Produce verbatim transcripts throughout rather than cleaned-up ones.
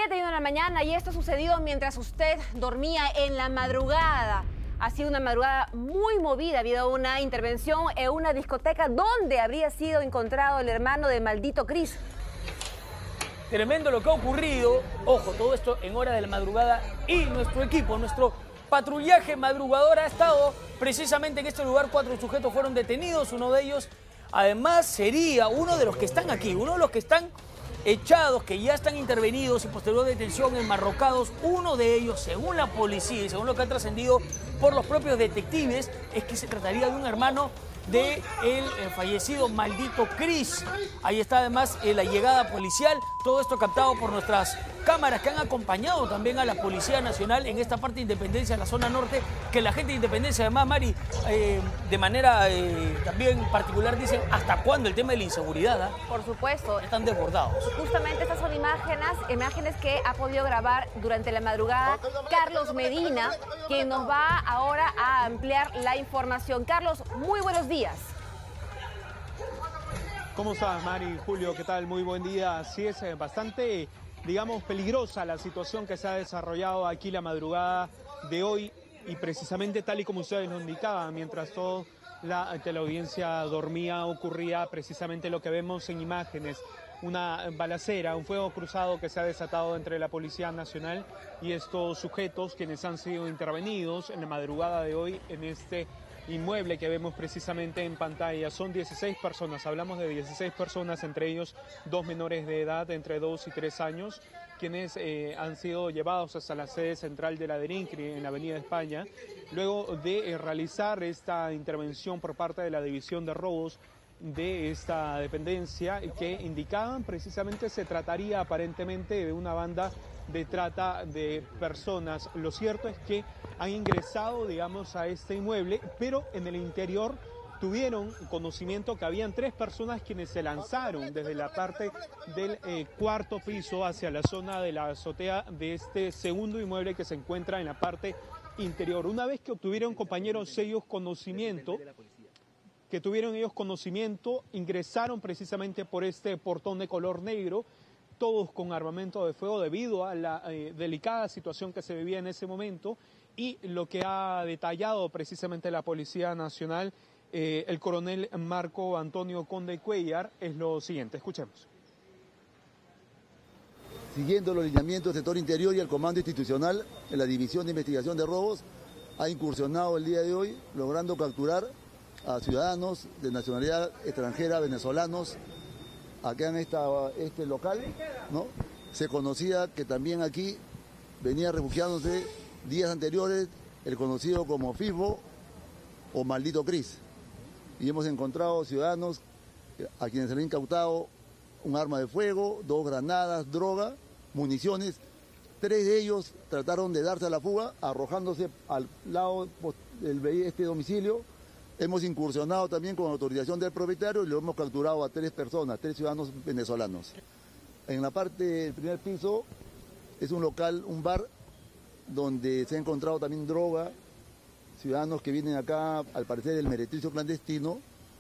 siete y una de la mañana y esto ha sucedido mientras usted dormía en la madrugada. Ha sido una madrugada muy movida. Ha habido una intervención en una discoteca donde habría sido encontrado el hermano de Maldito Cris. Tremendo lo que ha ocurrido. Ojo, todo esto en hora de la madrugada y nuestro equipo, nuestro patrullaje madrugador ha estado precisamente en este lugar. Cuatro sujetos fueron detenidos. Uno de ellos, además, sería uno de los que están aquí, uno de los que están echados, que ya están intervenidos y posterior detención enmarrocados. Uno de ellos, según la policía y según lo que ha trascendido por los propios detectives, es que se trataría de un hermano del de fallecido Maldito Cris. Ahí está además eh, la llegada policial, todo esto captado por nuestras cámaras que han acompañado también a la Policía Nacional en esta parte de Independencia, en la zona norte, que la gente de Independencia, además, Mari, eh, de manera eh, también particular, dicen, ¿hasta cuándo el tema de la inseguridad? ¿eh? Por supuesto. Están desbordados. Justamente estas son imágenes, imágenes que ha podido grabar durante la madrugada Carlos Medina, quien nos va ahora a ampliar la información. Carlos, muy buenos días. ¿Cómo estás, Mari? Julio, ¿qué tal? Muy buen día. Sí, es bastante, digamos, peligrosa la situación que se ha desarrollado aquí la madrugada de hoy y precisamente tal y como ustedes lo indicaban, mientras toda la teleaudiencia dormía, ocurría precisamente lo que vemos en imágenes. Una balacera, un fuego cruzado que se ha desatado entre la Policía Nacional y estos sujetos quienes han sido intervenidos en la madrugada de hoy en este inmueble que vemos precisamente en pantalla. Son dieciséis personas, hablamos de dieciséis personas, entre ellos dos menores de edad entre dos y tres años, quienes eh, han sido llevados hasta la sede central de la DERINCRI en la Avenida España, luego de eh, realizar esta intervención por parte de la División de Robos de esta dependencia, que indicaban precisamente se trataría aparentemente de una banda de trata de personas. Lo cierto es que han ingresado, digamos, a este inmueble, pero en el interior tuvieron conocimiento que habían tres personas quienes se lanzaron desde la parte del eh, cuarto piso hacia la zona de la azotea de este segundo inmueble que se encuentra en la parte interior. Una vez que obtuvieron, compañeros, ellos conocimiento, que tuvieron ellos conocimiento, ingresaron precisamente por este portón de color negro, todos con armamento de fuego debido a la eh, delicada situación que se vivía en ese momento, y lo que ha detallado precisamente la Policía Nacional, eh, el coronel Marco Antonio Conde Cuellar, es lo siguiente. Escuchemos. Siguiendo los lineamientos del sector interior y el comando institucional, en la División de Investigación de Robos ha incursionado el día de hoy, logrando capturar a ciudadanos de nacionalidad extranjera, venezolanos, acá en esta, este local, ¿no? Se conocía que también aquí venía refugiándose días anteriores el conocido como FIFO o Maldito Cris. Y hemos encontrado ciudadanos a quienes se le ha incautado un arma de fuego, dos granadas, droga, municiones. Tres de ellos trataron de darse a la fuga arrojándose al lado de este domicilio. Hemos incursionado también con autorización del propietario y lo hemos capturado a tres personas, tres ciudadanos venezolanos. En la parte del primer piso es un local, un bar, donde se ha encontrado también droga, ciudadanos que vienen acá, al parecer, del meretricio clandestino.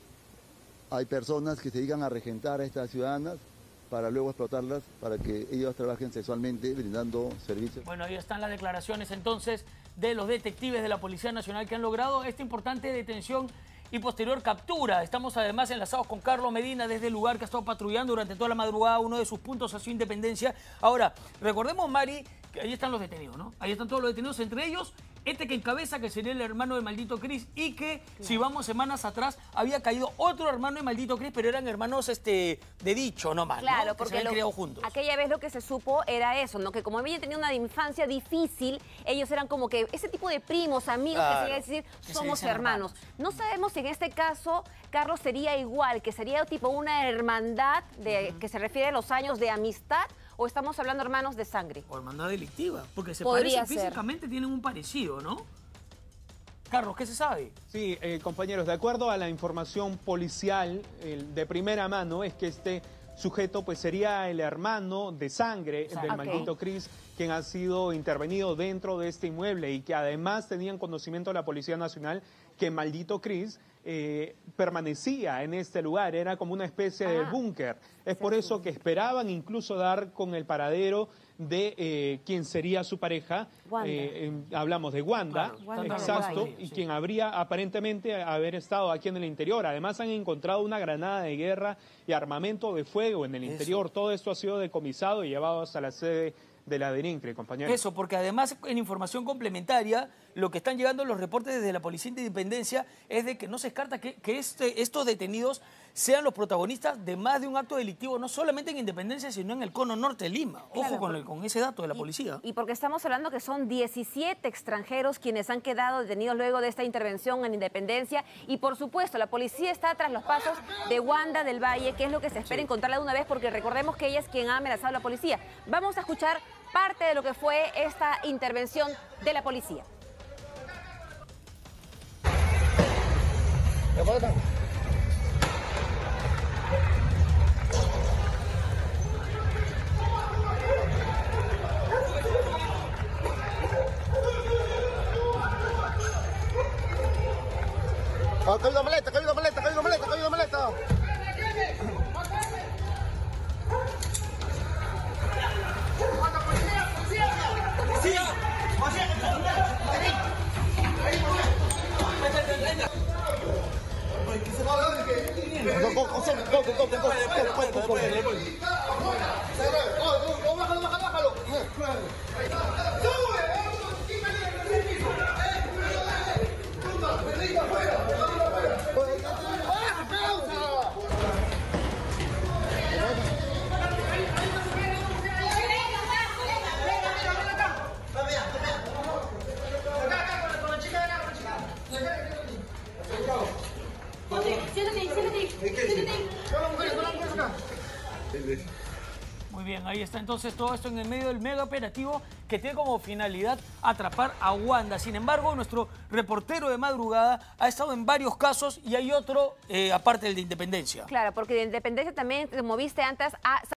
Hay personas que se dedican a regentar a estas ciudadanas para luego explotarlas, para que ellos trabajen sexualmente brindando servicios. Bueno, ahí están las declaraciones entonces de los detectives de la Policía Nacional que han logrado esta importante detención y posterior captura. Estamos además enlazados con Carlos Medina desde el lugar que ha estado patrullando durante toda la madrugada. Uno de sus puntos ha sido Independencia. Ahora, recordemos, Mari, que ahí están los detenidos, ¿no? Ahí están todos los detenidos, entre ellos este que encabeza, que sería el hermano de Maldito Cris, y que, claro, si vamos semanas atrás, había caído otro hermano de Maldito Cris, pero eran hermanos este, de dicho nomás, claro, ¿no? Porque que se habían lo, criado juntos. Aquella vez lo que se supo era eso, ¿no? Que como habían tenido una infancia difícil, ellos eran como que ese tipo de primos, amigos, claro, que se iba a decir, somos hermanos. hermanos. No sabemos si en este caso, Carlos, sería igual, que sería tipo una hermandad de, uh-huh. que se refiere a los años de amistad, o estamos hablando hermanos de sangre. O hermandad delictiva, porque se Podría parecen ser. Físicamente, tienen un parecido, ¿no? Carlos, ¿qué se sabe? Sí, eh, compañeros, de acuerdo a la información policial eh, de primera mano, es que este sujeto pues sería el hermano de sangre del okay. Maldito Cris, quien ha sido intervenido dentro de este inmueble y que además tenían conocimiento de la Policía Nacional que Maldito Cris eh, permanecía en este lugar, era como una especie Ah, de búnker. Es por eso que esperaban incluso dar con el paradero de eh, quien sería su pareja. Wanda. Eh, en- hablamos de Wanda, Claro, Wanda exacto, Valle. y Sí. quien habría aparentemente haber estado aquí en el interior. Además han encontrado una granada de guerra y armamento de fuego en el Eso. interior. Todo esto ha sido decomisado y llevado hasta la sede de la DENINCRE, compañero. Eso, porque además en información complementaria, lo que están llegando los reportes desde la Policía de Independencia es de que no se descarta que, que este, estos detenidos sean los protagonistas de más de un acto delictivo, no solamente en Independencia, sino en el cono norte de Lima. Ojo Claro. con, el- con ese dato de la policía. Y porque estamos hablando que son diecisiete extranjeros quienes han quedado detenidos luego de esta intervención en Independencia. Y por supuesto, la policía está tras los pasos de Wanda del Valle, que es lo que se espera encontrarla de una vez, porque recordemos que ella es quien ha amenazado a la policía. Vamos a escuchar parte de lo que fue esta intervención de la policía. Ha caído maleta, ha caído maleta, ha caído maleta, ha caído maleta. Bájalo, bájalo, bájalo. Muy bien, ahí está entonces todo esto en el medio del mega operativo que tiene como finalidad atrapar a Wanda. Sin embargo, nuestro reportero de madrugada ha estado en varios casos y hay otro, eh, aparte del de Independencia. Claro, porque de Independencia también, como viste antes, ha